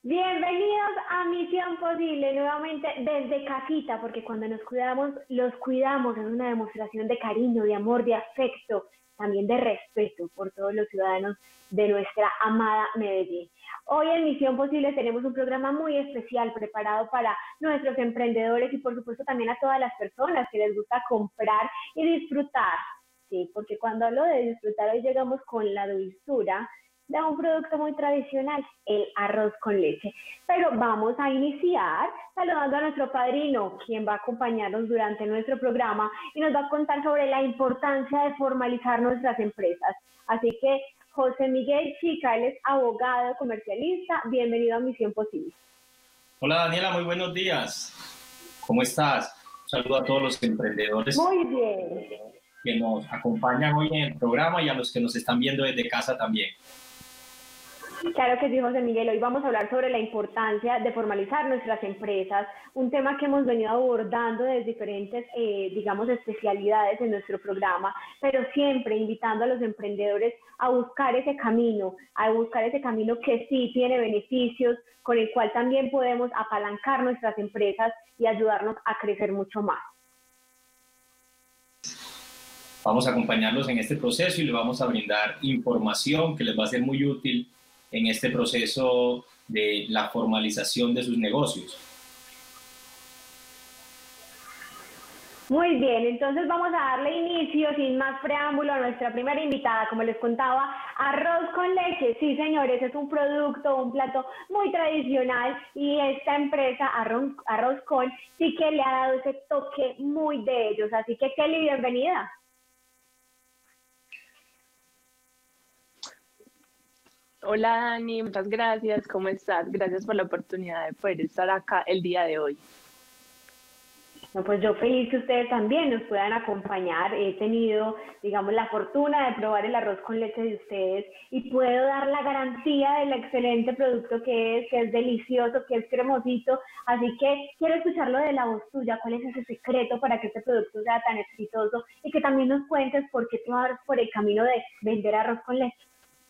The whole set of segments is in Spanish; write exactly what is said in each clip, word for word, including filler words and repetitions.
Bienvenidos a Misión Posible, nuevamente desde casita, porque cuando nos cuidamos, los cuidamos, es una demostración de cariño, de amor, de afecto, también de respeto por todos los ciudadanos de nuestra amada Medellín. Hoy en Misión Posible tenemos un programa muy especial preparado para nuestros emprendedores y por supuesto también a todas las personas que les gusta comprar y disfrutar. Sí, porque cuando hablo de disfrutar hoy llegamos con la dulzura de un producto muy tradicional, el arroz con leche. Pero vamos a iniciar saludando a nuestro padrino, quien va a acompañarnos durante nuestro programa y nos va a contar sobre la importancia de formalizar nuestras empresas. Así que José Miguel Chica, él es abogado, comercialista. Bienvenido a Misión Posible. Hola Daniela, muy buenos días. ¿Cómo estás? Un saludo a todos los emprendedores Muy bien. que nos acompañan hoy en el programa y a los que nos están viendo desde casa también. Claro que sí, José Miguel. Hoy vamos a hablar sobre la importancia de formalizar nuestras empresas, un tema que hemos venido abordando desde diferentes, eh, digamos, especialidades en nuestro programa, pero siempre invitando a los emprendedores a buscar ese camino, a buscar ese camino que sí tiene beneficios, con el cual también podemos apalancar nuestras empresas y ayudarnos a crecer mucho más. Vamos a acompañarlos en este proceso y les vamos a brindar información que les va a ser muy útil en este proceso de la formalización de sus negocios. Muy bien, entonces vamos a darle inicio sin más preámbulo a nuestra primera invitada. Como les contaba, arroz con leche. Sí, señores, es un producto, un plato muy tradicional y esta empresa, Arroz, arroz con, sí que le ha dado ese toque muy de ellos. Así que Kelly, bienvenida. Hola Dani, muchas gracias, ¿cómo estás? Gracias por la oportunidad de poder estar acá el día de hoy. No, pues yo feliz que ustedes también nos puedan acompañar. He tenido, digamos, la fortuna de probar el arroz con leche de ustedes y puedo dar la garantía del excelente producto que es, que es delicioso, que es cremosito. Así que quiero escucharlo de la voz tuya. ¿Cuál es ese secreto para que este producto sea tan exitoso? Y que también nos cuentes por qué tú vas por el camino de vender arroz con leche.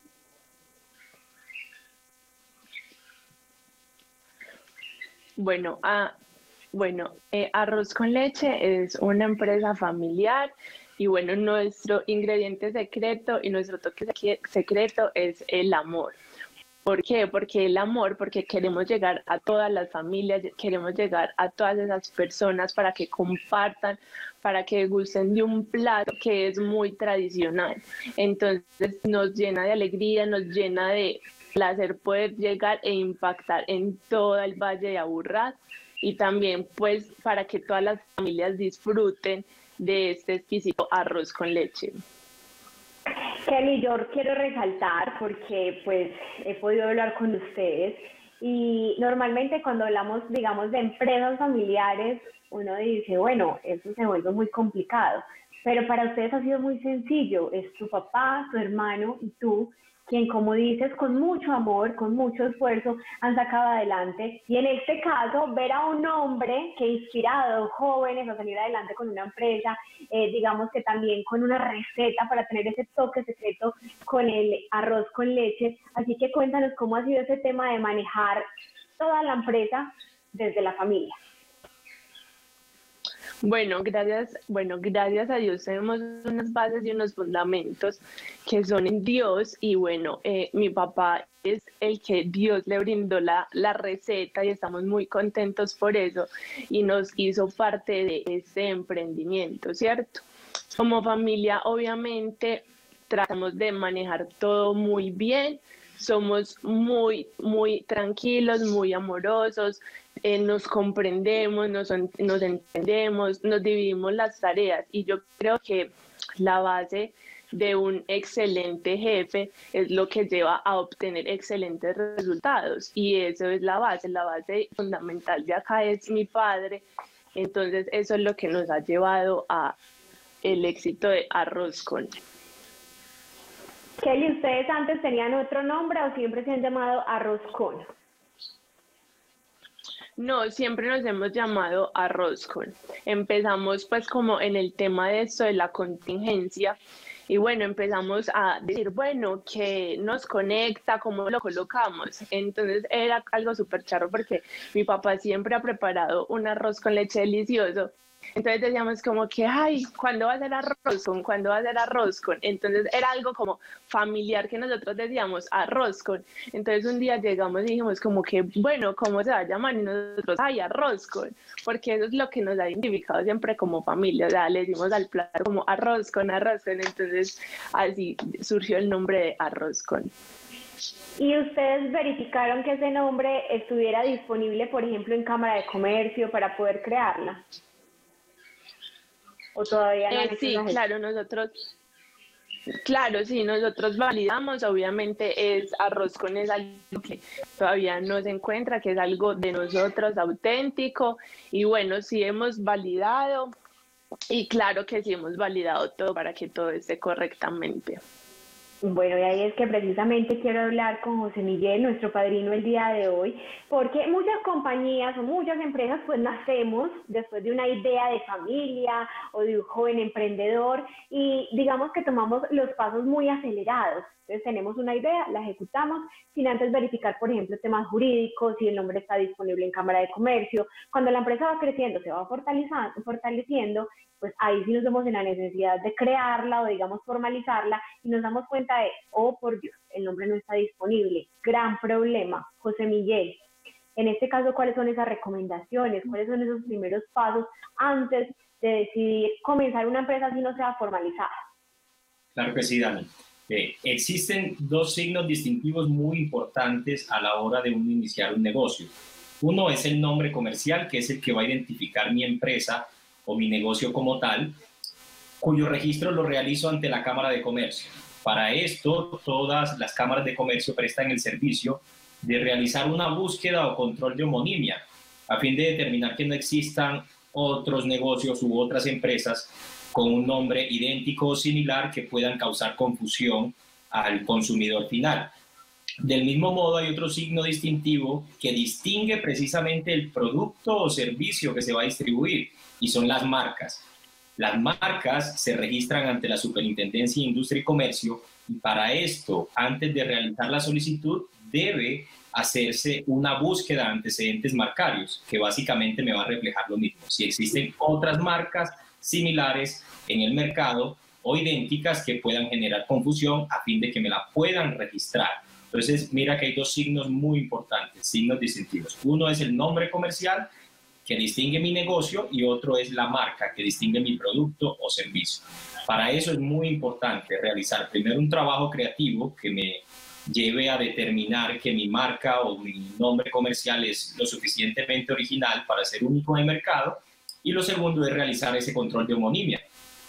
Bueno, ah, bueno eh, Arroz con Leche es una empresa familiar y bueno, nuestro ingrediente secreto y nuestro toque secreto es el amor. ¿Por qué? Porque el amor, porque queremos llegar a todas las familias, queremos llegar a todas esas personas para que compartan, para que gusten de un plato que es muy tradicional. Entonces nos llena de alegría, nos llena de placer poder llegar e impactar en todo el Valle de Aburrá y también pues para que todas las familias disfruten de este exquisito arroz con leche. Kelly, yo quiero resaltar porque pues he podido hablar con ustedes y normalmente cuando hablamos, digamos, de empresas familiares, uno dice, bueno, eso se vuelve muy complicado, pero para ustedes ha sido muy sencillo, es tu papá, tu hermano y tú quien, como dices, con mucho amor, con mucho esfuerzo, han sacado adelante. Y en este caso, ver a un hombre que ha inspirado jóvenes a salir adelante con una empresa, eh, digamos que también con una receta para tener ese toque secreto con el arroz con leche. Así que cuéntanos cómo ha sido ese tema de manejar toda la empresa desde la familia. Bueno, gracias, bueno, gracias a Dios tenemos unas bases y unos fundamentos que son en Dios y bueno, eh, mi papá es el que Dios le brindó la, la receta y estamos muy contentos por eso y nos hizo parte de este emprendimiento, ¿cierto? Como familia, obviamente, tratamos de manejar todo muy bien. Somos muy, muy tranquilos, muy amorosos, eh, nos comprendemos, nos, nos entendemos, nos dividimos las tareas y yo creo que la base de un excelente jefe es lo que lleva a obtener excelentes resultados y eso es la base, la base fundamental de acá es mi padre, entonces eso es lo que nos ha llevado a el éxito de Arroz con. Kelly, ¿ustedes antes tenían otro nombre o siempre se han llamado Arroz con? No, siempre nos hemos llamado Arrozcon. Empezamos pues como en el tema de esto de la contingencia y bueno, empezamos a decir, bueno, ¿qué nos conecta? ¿Cómo lo colocamos? Entonces era algo súper charro porque mi papá siempre ha preparado un arroz con leche delicioso. Entonces decíamos como que, ay, ¿cuándo va a ser arroz con? ¿Cuándo va a ser arroz con? Entonces era algo como familiar que nosotros decíamos arroz con. Entonces un día llegamos y dijimos como que, bueno, ¿cómo se va a llamar? Y nosotros, ay, arroz con, porque eso es lo que nos ha identificado siempre como familia. O sea, le decimos al plato como arroz con, arroz con. Entonces así surgió el nombre de arroz con. ¿Y ustedes verificaron que ese nombre estuviera disponible, por ejemplo, en Cámara de Comercio para poder crearla? ¿O todavía no han Eh, hecho sí, esa gestión? claro, nosotros, claro, sí, nosotros validamos, obviamente es arroz con es algo que todavía no se encuentra, que es algo de nosotros auténtico, y bueno, sí hemos validado, y claro que sí hemos validado todo para que todo esté correctamente. Bueno, y ahí es que precisamente quiero hablar con José Miguel, nuestro padrino el día de hoy, porque muchas compañías o muchas empresas pues nacemos después de una idea de familia o de un joven emprendedor y digamos que tomamos los pasos muy acelerados. Entonces tenemos una idea, la ejecutamos sin antes verificar, por ejemplo, temas jurídicos, si el nombre está disponible en Cámara de Comercio. Cuando la empresa va creciendo, se va fortaleciendo, pues ahí sí nos vemos en la necesidad de crearla o digamos formalizarla y nos damos cuenta de, oh por Dios, el nombre no está disponible. Gran problema. José Miguel, en este caso, ¿cuáles son esas recomendaciones? ¿Cuáles son esos primeros pasos antes de decidir comenzar una empresa si no sea formalizada? Claro que sí, Dani. Eh, existen dos signos distintivos muy importantes a la hora de uno iniciar un negocio. Uno es el nombre comercial, que es el que va a identificar mi empresa o mi negocio como tal, cuyo registro lo realizo ante la Cámara de Comercio. Para esto, todas las cámaras de comercio prestan el servicio de realizar una búsqueda o control de homonimia, a fin de determinar que no existan otros negocios u otras empresas con un nombre idéntico o similar que puedan causar confusión al consumidor final. Del mismo modo, hay otro signo distintivo que distingue precisamente el producto o servicio que se va a distribuir, y son las marcas. Las marcas se registran ante la Superintendencia de Industria y Comercio, y para esto, antes de realizar la solicitud, debe hacerse una búsqueda de antecedentes marcarios, que básicamente me va a reflejar lo mismo. Si existen otras marcas similares en el mercado o idénticas que puedan generar confusión a fin de que me la puedan registrar. Entonces, mira que hay dos signos muy importantes, signos distintivos. Uno es el nombre comercial, que distingue mi negocio, y otro es la marca, que distingue mi producto o servicio. Para eso es muy importante realizar primero un trabajo creativo que me lleve a determinar que mi marca o mi nombre comercial es lo suficientemente original para ser único en el mercado, y lo segundo es realizar ese control de homonimia.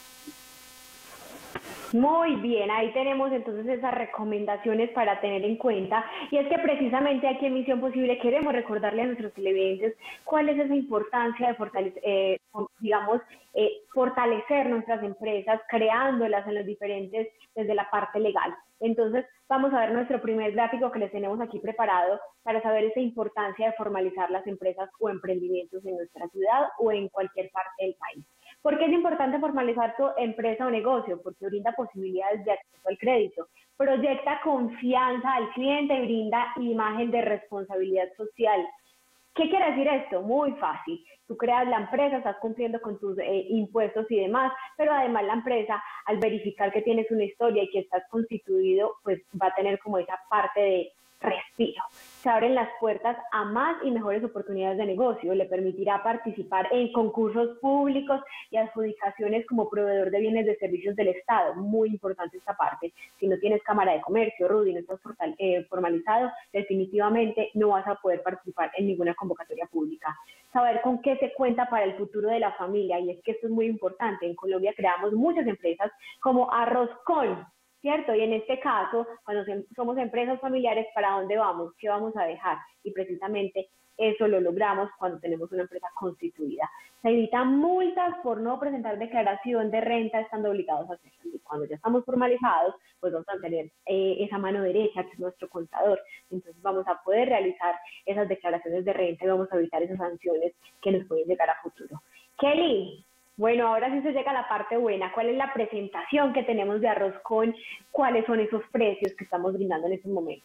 Muy bien, ahí tenemos entonces esas recomendaciones para tener en cuenta, y es que precisamente aquí en Misión Posible queremos recordarle a nuestros televidentes cuál es esa importancia de fortalecer, eh, digamos, eh, fortalecer nuestras empresas, creándolas en los diferentes, desde la parte legal. Entonces vamos a ver nuestro primer gráfico que les tenemos aquí preparado para saber esa importancia de formalizar las empresas o emprendimientos en nuestra ciudad o en cualquier parte del país. ¿Por qué es importante formalizar tu empresa o negocio? Porque brinda posibilidades de acceso al crédito, proyecta confianza al cliente y brinda imagen de responsabilidad social. ¿Qué quiere decir esto? Muy fácil. Tú creas la empresa, estás cumpliendo con tus eh, impuestos y demás, pero además la empresa, al verificar que tienes una historia y que estás constituido, pues va a tener como esa parte de respiro. Se abren las puertas a más y mejores oportunidades de negocio, le permitirá participar en concursos públicos y adjudicaciones como proveedor de bienes de servicios del Estado. Muy importante esta parte. Si no tienes Cámara de Comercio, Rudy, no estás portal, eh, formalizado, definitivamente no vas a poder participar en ninguna convocatoria pública. Saber con qué se cuenta para el futuro de la familia, y es que esto es muy importante. En Colombia creamos muchas empresas como Arrozcon, ¿cierto? Y en este caso, cuando somos empresas familiares, ¿para dónde vamos? ¿Qué vamos a dejar? Y precisamente eso lo logramos cuando tenemos una empresa constituida. Se evitan multas por no presentar declaración de renta estando obligados a hacerlo. Y cuando ya estamos formalizados, pues vamos a tener eh, esa mano derecha, que es nuestro contador. Entonces vamos a poder realizar esas declaraciones de renta y vamos a evitar esas sanciones que nos pueden llegar a futuro. Kelly, bueno, ahora sí se llega a la parte buena. ¿Cuál es la presentación que tenemos de Arrozcon? ¿Cuáles son esos precios que estamos brindando en estos momentos?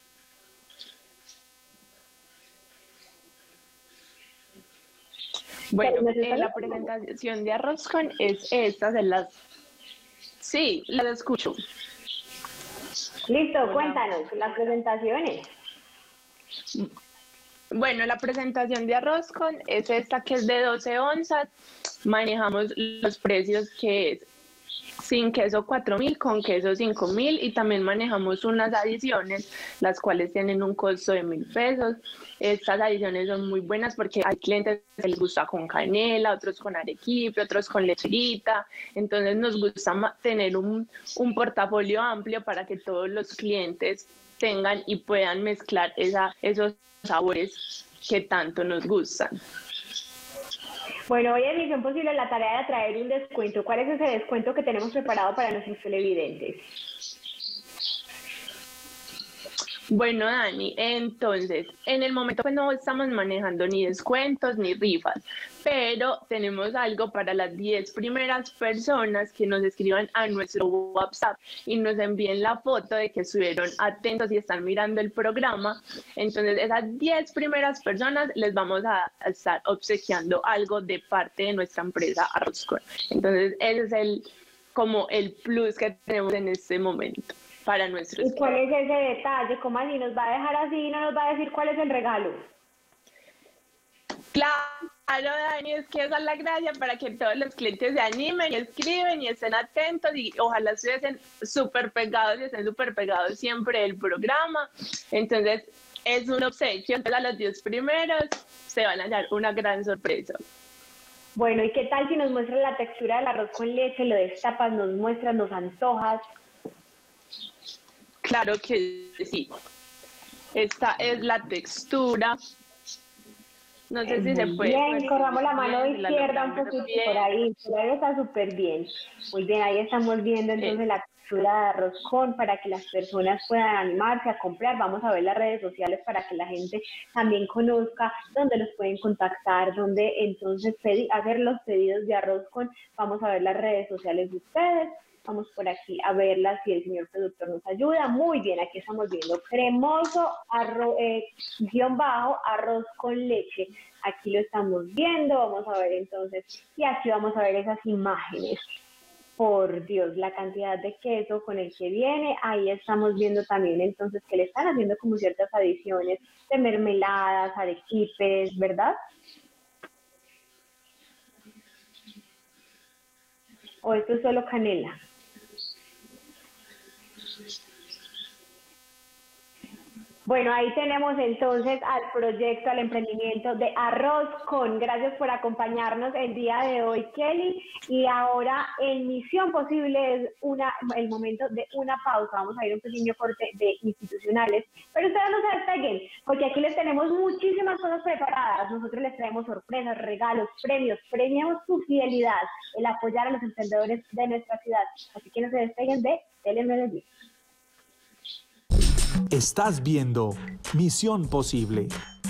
Bueno, eh, la presentación de Arrozcon es esta, de las... Sí, las escucho. Listo, Hola. Cuéntanos las presentaciones. Bueno, la presentación de Arrozcon es esta, que es de doce onzas. Manejamos los precios, que es sin queso cuatro mil, con queso cinco mil, y también manejamos unas adiciones, las cuales tienen un costo de mil pesos. Estas adiciones son muy buenas porque hay clientes que les gusta con canela, otros con arequipe, otros con lecherita. Entonces nos gusta tener un, un portafolio amplio para que todos los clientes tengan y puedan mezclar esa, esos sabores que tanto nos gustan. Bueno, hoy en Misión Posible la tarea de traer un descuento. ¿Cuál es ese descuento que tenemos preparado para nuestros televidentes? Bueno, Dani, entonces, en el momento pues no estamos manejando ni descuentos ni rifas, pero tenemos algo para las diez primeras personas que nos escriban a nuestro WhatsApp y nos envíen la foto de que estuvieron atentos y están mirando el programa. Entonces, esas diez primeras personas les vamos a estar obsequiando algo de parte de nuestra empresa Arrozcon. Entonces, ese es el, como el plus que tenemos en este momento para nuestros ¿Y cuál clientes. Es ese detalle? ¿Cómo así nos va a dejar así y no nos va a decir cuál es el regalo? Claro, Dani, es que esa es la gracia, para que todos los clientes se animen y escriben y estén atentos y ojalá estuviesen súper pegados y estén súper pegados siempre del programa. Entonces, es un obsequio. Entonces, a los diez primeros se van a dar una gran sorpresa. Bueno, ¿y qué tal si nos muestran la textura del arroz con leche? Lo destapas, nos muestras, nos antojas. Claro que sí. Esta es la textura. No sé si se puede. Bien, corramos la mano izquierda un poquito por ahí. Por ahí está súper bien. Muy bien, ahí estamos viendo entonces la textura de Arrozcon para que las personas puedan animarse a comprar. Vamos a ver las redes sociales para que la gente también conozca dónde los pueden contactar, dónde entonces pedir, hacer los pedidos de Arrozcon. Vamos a ver las redes sociales de ustedes. Vamos por aquí a verlas si el señor productor nos ayuda. Muy bien, aquí estamos viendo cremoso, arroz, eh, guión bajo, arroz con leche. Aquí lo estamos viendo, vamos a ver entonces, y aquí vamos a ver esas imágenes. Por Dios, la cantidad de queso con el que viene. Ahí estamos viendo también entonces que le están haciendo como ciertas adiciones de mermeladas, arequipes, ¿verdad? ¿O esto es solo canela? Bueno, ahí tenemos entonces al proyecto, al emprendimiento de Arrozcon. Gracias por acompañarnos el día de hoy, Kelly. Y ahora en Misión Posible es una, el momento de una pausa. Vamos a ir a un pequeño corte de institucionales. Pero ustedes no se despeguen, porque aquí les tenemos muchísimas cosas preparadas. Nosotros les traemos sorpresas, regalos, premios. Premiamos su fidelidad, el apoyar a los emprendedores de nuestra ciudad. Así que no se despeguen de Telemedellín. Estás viendo Misión Posible.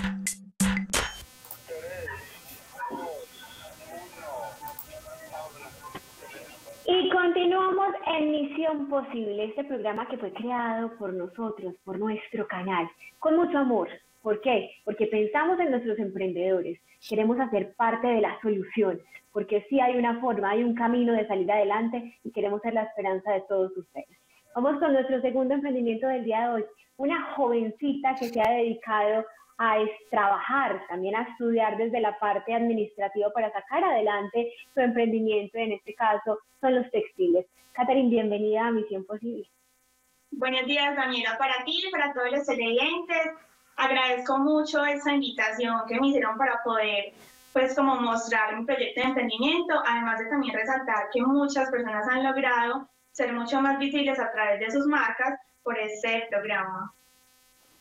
Y continuamos en Misión Posible, este programa que fue creado por nosotros, por nuestro canal, con mucho amor. ¿Por qué? Porque pensamos en nuestros emprendedores, queremos hacer parte de la solución, porque sí hay una forma, hay un camino de salir adelante y queremos ser la esperanza de todos ustedes. Vamos con nuestro segundo emprendimiento del día de hoy. Una jovencita que se ha dedicado a trabajar, también a estudiar desde la parte administrativa para sacar adelante su emprendimiento, en este caso son los textiles. Catherine, bienvenida a Misión Posible. Buenos días, Daniela, para ti y para todos los televidentes. Agradezco mucho esa invitación que me hicieron para poder, pues, como mostrar mi proyecto de emprendimiento, además de también resaltar que muchas personas han logrado ser mucho más visibles a través de sus marcas por este programa.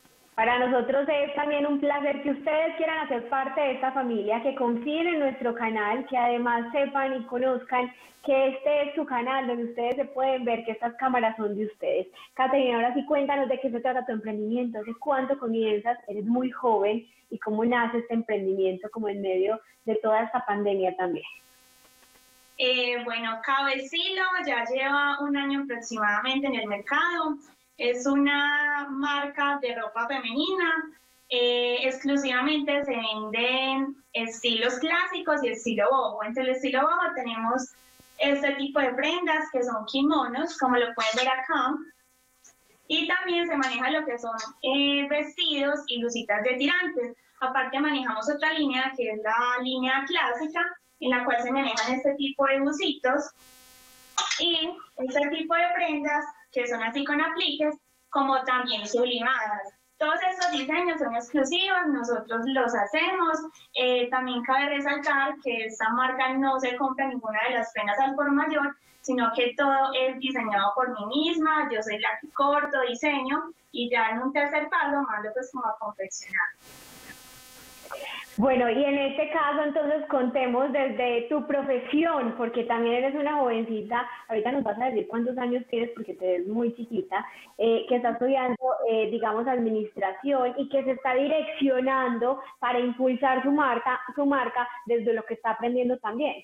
Para nosotros es también un placer que ustedes quieran hacer parte de esta familia, que confíen en nuestro canal, que además sepan y conozcan que este es su canal donde ustedes se pueden ver, que estas cámaras son de ustedes. Caterina, ahora sí cuéntanos de qué se trata tu emprendimiento, ¿hace cuánto comienzas? Eres muy joven y cómo nace este emprendimiento como en medio de toda esta pandemia también. Eh, bueno, Cabecilo ya lleva un año aproximadamente en el mercado. Es una marca de ropa femenina. Eh, exclusivamente se venden estilos clásicos y estilo boho. Entre el estilo boho tenemos este tipo de prendas que son kimonos, como lo pueden ver acá. Y también se maneja lo que son eh, vestidos y blusitas de tirantes. Aparte manejamos otra línea que es la línea clásica, en la cual se manejan este tipo de busitos y este tipo de prendas que son así con apliques, como también sublimadas. Todos estos diseños son exclusivos, nosotros los hacemos. Eh, también cabe resaltar que esta marca no se compra ninguna de las prendas al por mayor, sino que todo es diseñado por mí misma. Yo soy la que corto, diseño y ya en un tercer paso mando pues como a confeccionar. Bueno, y en este caso entonces contemos desde tu profesión, porque también eres una jovencita, ahorita nos vas a decir cuántos años tienes porque te ves muy chiquita, eh, que está estudiando, eh, digamos, administración y que se está direccionando para impulsar su marca, su marca desde lo que está aprendiendo también.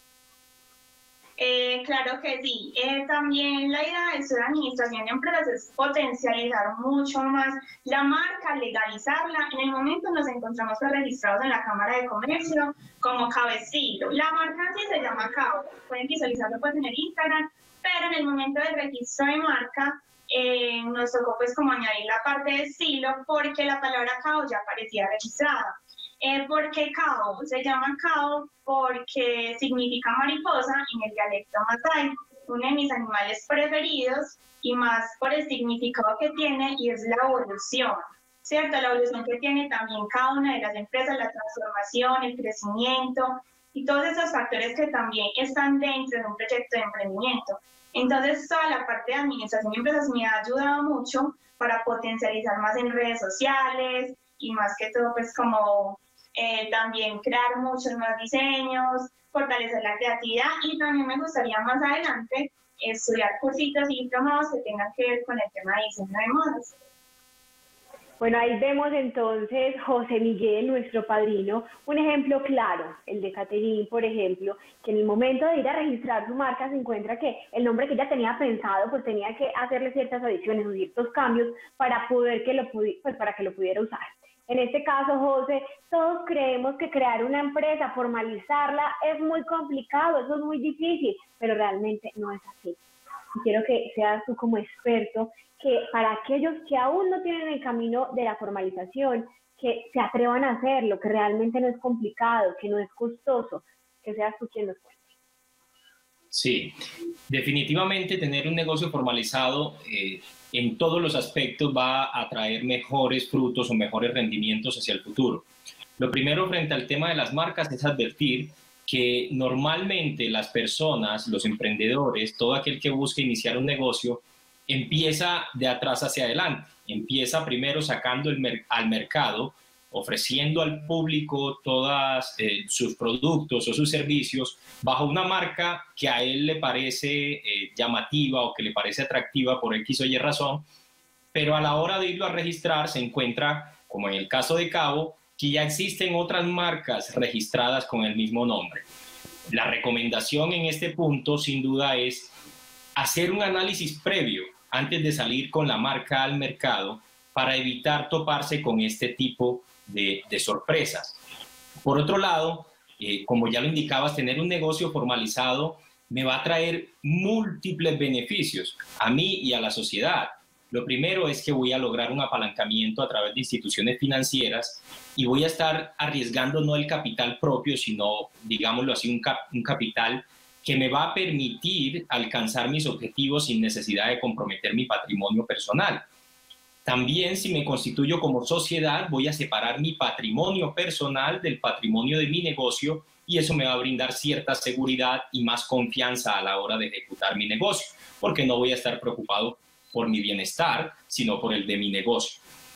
Eh, claro que sí. Eh, también la idea de estudiar administración de empresas es potencializar mucho más la marca, legalizarla. En el momento nos encontramos registrados en la Cámara de Comercio como Cabecilo. La marca sí se llama Cabo. Pueden visualizarlo pues en el Instagram, pero en el momento del registro de marca eh, nos tocó pues como añadir la parte de estilo porque la palabra Cabo ya aparecía registrada. Eh, ¿Por qué Cao? Se llama Cao porque significa mariposa en el dialecto masái, uno de mis animales preferidos y más por el significado que tiene y es la evolución, ¿cierto? La evolución que tiene también cada una de las empresas, la transformación, el crecimiento y todos esos factores que también están dentro de un proyecto de emprendimiento. Entonces, toda la parte de administración de empresas me ha ayudado mucho para potencializar más en redes sociales y más que todo, pues como Eh, también crear muchos más diseños, fortalecer la creatividad y también me gustaría más adelante estudiar cursitos y diplomados que tengan que ver con el tema de diseño de modas. Bueno, ahí vemos entonces José Miguel, nuestro padrino, un ejemplo claro, el de Caterine, por ejemplo, que en el momento de ir a registrar su marca se encuentra que el nombre que ella tenía pensado, pues tenía que hacerle ciertas adiciones o ciertos cambios para poder que lo pudi- pues para que lo pudiera usar. En este caso, José, todos creemos que crear una empresa, formalizarla, es muy complicado, eso es muy difícil, pero realmente no es así. Y quiero que seas tú como experto, que para aquellos que aún no tienen el camino de la formalización, que se atrevan a hacerlo, que realmente no es complicado, que no es costoso, que seas tú quien nos cuente. Sí, definitivamente tener un negocio formalizado eh, en todos los aspectos va a traer mejores frutos o mejores rendimientos hacia el futuro. Lo primero frente al tema de las marcas es advertir que normalmente las personas, los emprendedores, todo aquel que busque iniciar un negocio, empieza de atrás hacia adelante. Empieza primero sacando el mer- al mercado, ofreciendo al público todos eh, sus productos o sus servicios bajo una marca que a él le parece eh, llamativa o que le parece atractiva por X o Y razón, pero a la hora de irlo a registrar se encuentra, como en el caso de Cabo, que ya existen otras marcas registradas con el mismo nombre. La recomendación en este punto, sin duda, es hacer un análisis previo antes de salir con la marca al mercado para evitar toparse con este tipo de, de sorpresas. Por otro lado, eh, como ya lo indicabas, tener un negocio formalizado me va a traer múltiples beneficios a mí y a la sociedad. Lo primero es que voy a lograr un apalancamiento a través de instituciones financieras y voy a estar arriesgando no el capital propio, sino, digámoslo así, un, cap- un capital que me va a permitir alcanzar mis objetivos sin necesidad de comprometer mi patrimonio personal. También, si me constituyo como sociedad, voy a separar mi patrimonio personal del patrimonio de mi negocio y eso me va a brindar cierta seguridad y más confianza a la hora de ejecutar mi negocio, porque no voy a estar preocupado por mi bienestar, sino por el de mi negocio.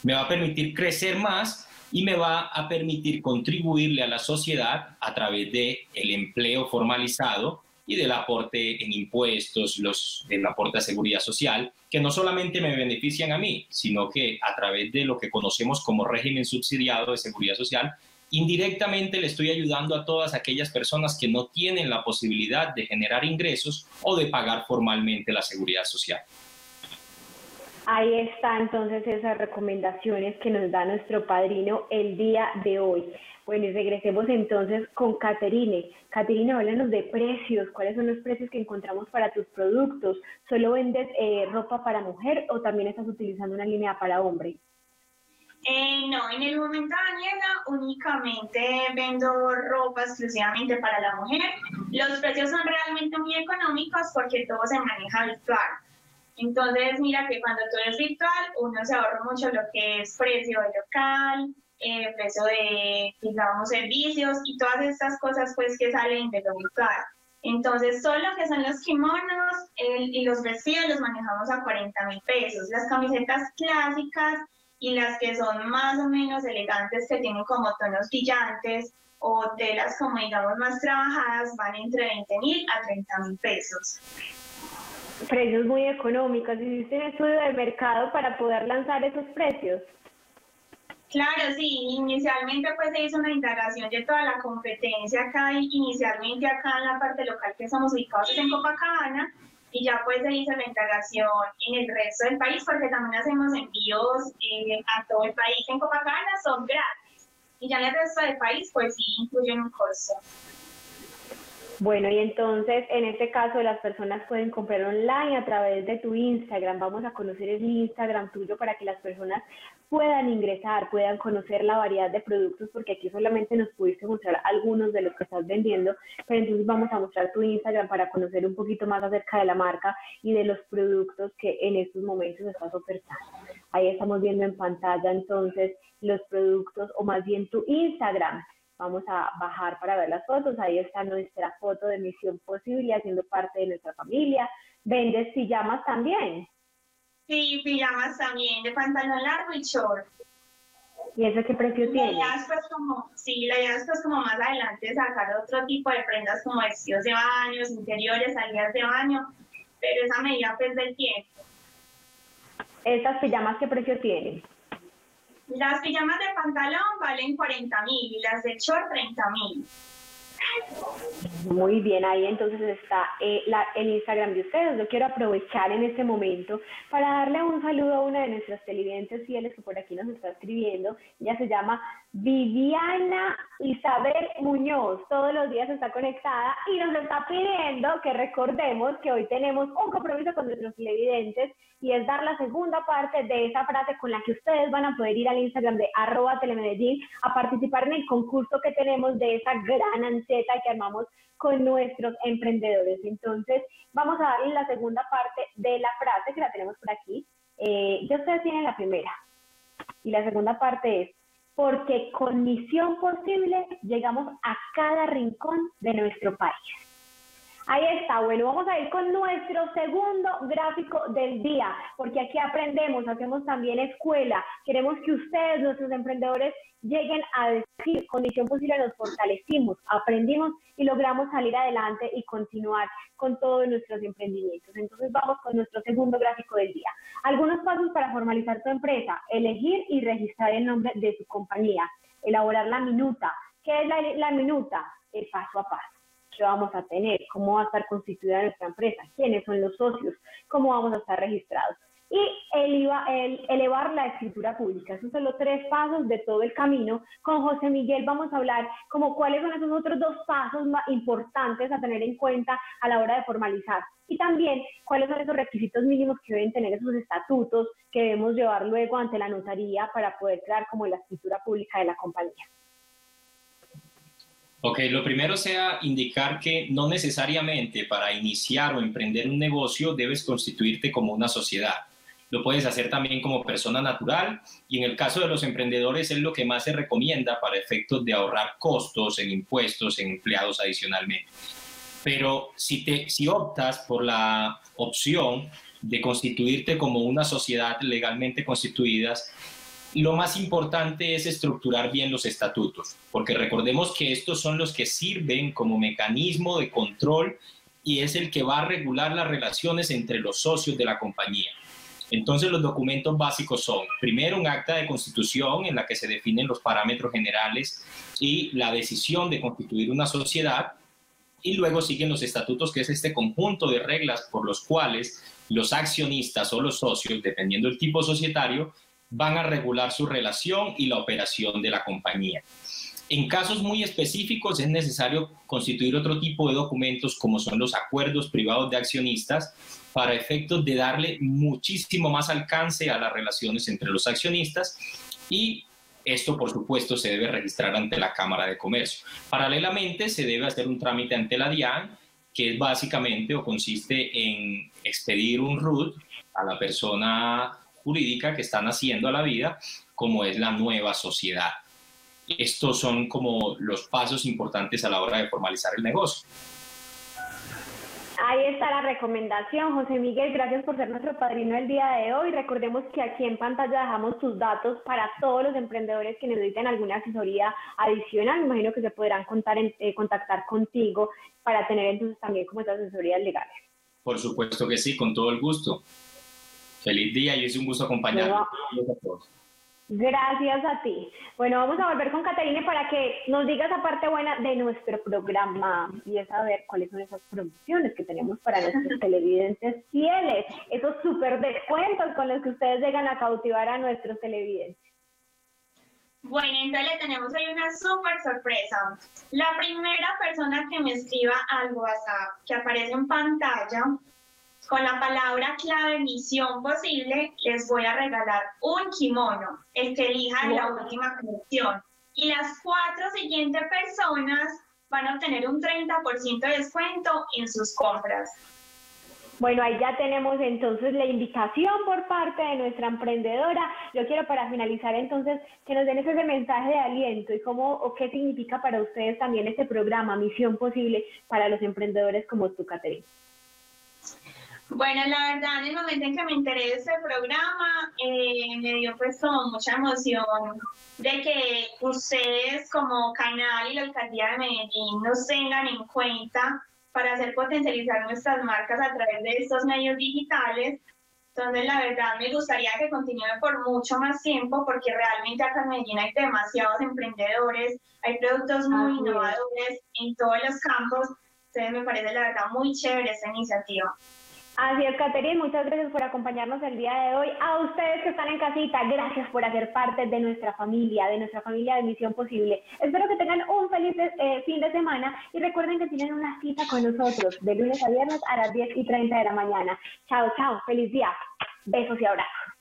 me va a permitir crecer más y me va a permitir contribuirle a la sociedad a través del empleo formalizado y del aporte en impuestos, los, del aporte a seguridad social, que no solamente me benefician a mí, sino que a través de lo que conocemos como régimen subsidiado de seguridad social, indirectamente le estoy ayudando a todas aquellas personas que no tienen la posibilidad de generar ingresos o de pagar formalmente la seguridad social. Ahí está entonces esas recomendaciones que nos da nuestro padrino el día de hoy. Bueno, y regresemos entonces con Caterine. Caterine, háblanos de precios. ¿Cuáles son los precios que encontramos para tus productos? ¿Solo vendes eh, ropa para mujer o también estás utilizando una línea para hombre? Eh, no, en el momento, Daniela, únicamente vendo ropa exclusivamente para la mujer. Los precios son realmente muy económicos porque todo se maneja virtual. Entonces, mira que cuando todo es virtual, uno se ahorra mucho lo que es precio de local, eh, precio de, digamos, servicios y todas estas cosas pues que salen de lo virtual. Entonces, solo que son los kimonos el, y los vestidos los manejamos a cuarenta mil pesos. Las camisetas clásicas y las que son más o menos elegantes, que tienen como tonos brillantes o telas como digamos más trabajadas, van entre veinte mil a treinta mil pesos. Precios muy económicos. ¿Hiciste un estudio de mercado para poder lanzar esos precios? Claro, sí. Inicialmente pues se hizo una indagación de toda la competencia acá, inicialmente acá en la parte local que somos ubicados en Copacabana, y ya pues se hizo la indagación en el resto del país, porque también hacemos envíos eh, a todo el país. En Copacabana son gratis, y ya en el resto del país pues sí incluyen un costo. Bueno, y entonces, en este caso, las personas pueden comprar online a través de tu Instagram. Vamos a conocer el Instagram tuyo para que las personas puedan ingresar, puedan conocer la variedad de productos, porque aquí solamente nos pudiste mostrar algunos de los que estás vendiendo, pero entonces vamos a mostrar tu Instagram para conocer un poquito más acerca de la marca y de los productos que en estos momentos estás ofertando. Ahí estamos viendo en pantalla, entonces, los productos, o más bien tu Instagram. Vamos a bajar para ver las fotos. Ahí está nuestra foto de Misión Posible, haciendo parte de nuestra familia. ¿Vendes pijamas también? Sí, pijamas también, de pantalón largo y short. ¿Y eso qué precio tiene? La idea es pues como, sí, la idea es pues como más adelante sacar otro tipo de prendas como vestidos de baño, interiores, salidas de baño, pero esa medida pues del tiempo. ¿Estas pijamas qué precio tienen? Las pijamas de pantalón valen cuarenta mil y las de short treinta mil. Muy bien, ahí entonces está eh, la, el Instagram de ustedes. Yo quiero aprovechar en este momento para darle un saludo a una de nuestras televidentes fieles que por aquí nos está escribiendo. Ella se llama Viviana Isabel Muñoz. Todos los días está conectada y nos está pidiendo que recordemos que hoy tenemos un compromiso con nuestros televidentes, y es dar la segunda parte de esa frase con la que ustedes van a poder ir al Instagram de arroba telemedellín a participar en el concurso que tenemos de esa gran anceta que armamos con nuestros emprendedores. Entonces, vamos a darle la segunda parte de la frase, que la tenemos por aquí. Eh, ya ustedes tienen la primera. Y la segunda parte es: porque con Misión Posible llegamos a cada rincón de nuestro país. Ahí está. Bueno, vamos a ir con nuestro segundo gráfico del día, porque aquí aprendemos, hacemos también escuela. Queremos que ustedes, nuestros emprendedores, lleguen a decir: con Misión Posible nos fortalecimos, aprendimos y logramos salir adelante y continuar con todos nuestros emprendimientos. Entonces vamos con nuestro segundo gráfico del día. Algunos pasos para formalizar tu empresa: elegir y registrar el nombre de su compañía, elaborar la minuta. ¿Qué es la, la minuta? El paso a paso. ¿Qué vamos a tener? ¿Cómo va a estar constituida nuestra empresa? ¿Quiénes son los socios? ¿Cómo vamos a estar registrados? Y el, el, elevar la escritura pública. Esos son los tres pasos de todo el camino. Con José Miguel vamos a hablar como cuáles son esos otros dos pasos más importantes a tener en cuenta a la hora de formalizar. Y también cuáles son esos requisitos mínimos que deben tener esos estatutos que debemos llevar luego ante la notaría para poder crear como la escritura pública de la compañía. Ok, lo primero sea indicar que no necesariamente para iniciar o emprender un negocio debes constituirte como una sociedad. Lo puedes hacer también como persona natural, y en el caso de los emprendedores es lo que más se recomienda para efectos de ahorrar costos en impuestos, en empleados adicionalmente. Pero si, te, si optas por la opción de constituirte como una sociedad legalmente constituida, lo más importante es estructurar bien los estatutos, porque recordemos que estos son los que sirven como mecanismo de control y es el que va a regular las relaciones entre los socios de la compañía. Entonces, los documentos básicos son, primero, un acta de constitución en la que se definen los parámetros generales y la decisión de constituir una sociedad, y luego siguen los estatutos, que es este conjunto de reglas por los cuales los accionistas o los socios, dependiendo del tipo societario, van a regular su relación y la operación de la compañía. En casos muy específicos es necesario constituir otro tipo de documentos como son los acuerdos privados de accionistas para efectos de darle muchísimo más alcance a las relaciones entre los accionistas y esto, por supuesto, se debe registrar ante la Cámara de Comercio. Paralelamente, se debe hacer un trámite ante la DIAN, que es básicamente o consiste en expedir un R U T a la persona jurídica que está naciendo a la vida, como es la nueva sociedad. Estos son como los pasos importantes a la hora de formalizar el negocio. Ahí está la recomendación, José Miguel, gracias por ser nuestro padrino el día de hoy. Recordemos que aquí en pantalla dejamos tus datos para todos los emprendedores que necesiten alguna asesoría adicional. Me imagino que se podrán contar en, eh, contactar contigo para tener entonces también como esas asesorías legales. Por supuesto que sí, con todo el gusto. Feliz día y es un gusto acompañarlos. Bueno, gracias a ti. Bueno, vamos a volver con Caterine para que nos digas la parte buena de nuestro programa y es saber cuáles son esas promociones que tenemos para nuestros televidentes fieles, esos súper descuentos con los que ustedes llegan a cautivar a nuestros televidentes. Bueno, entonces le tenemos hoy una súper sorpresa. La primera persona que me escriba al WhatsApp que aparece en pantalla con la palabra clave Misión Posible, les voy a regalar un kimono, el que elija en la última colección. Y las cuatro siguientes personas van a obtener un treinta por ciento de descuento en sus compras. Bueno, ahí ya tenemos entonces la invitación por parte de nuestra emprendedora. Yo quiero para finalizar entonces que nos den ese mensaje de aliento y cómo o qué significa para ustedes también este programa Misión Posible para los emprendedores como tú, Caterine. Bueno, la verdad, en el momento en que me enteré de este programa, eh, me dio pues como mucha emoción de que ustedes como canal y la Alcaldía de Medellín nos tengan en cuenta para hacer potencializar nuestras marcas a través de estos medios digitales. Entonces, la verdad, me gustaría que continúe por mucho más tiempo porque realmente acá en Medellín hay demasiados emprendedores, hay productos muy innovadores en todos los campos. Entonces, me parece la verdad muy chévere esta iniciativa. Así es, Caterine, muchas gracias por acompañarnos el día de hoy. A ustedes que están en casita, gracias por hacer parte de nuestra familia, de nuestra familia de Misión Posible. Espero que tengan un feliz eh, fin de semana y recuerden que tienen una cita con nosotros de lunes a viernes a las diez y treinta de la mañana. Chao, chao, feliz día. Besos y abrazos.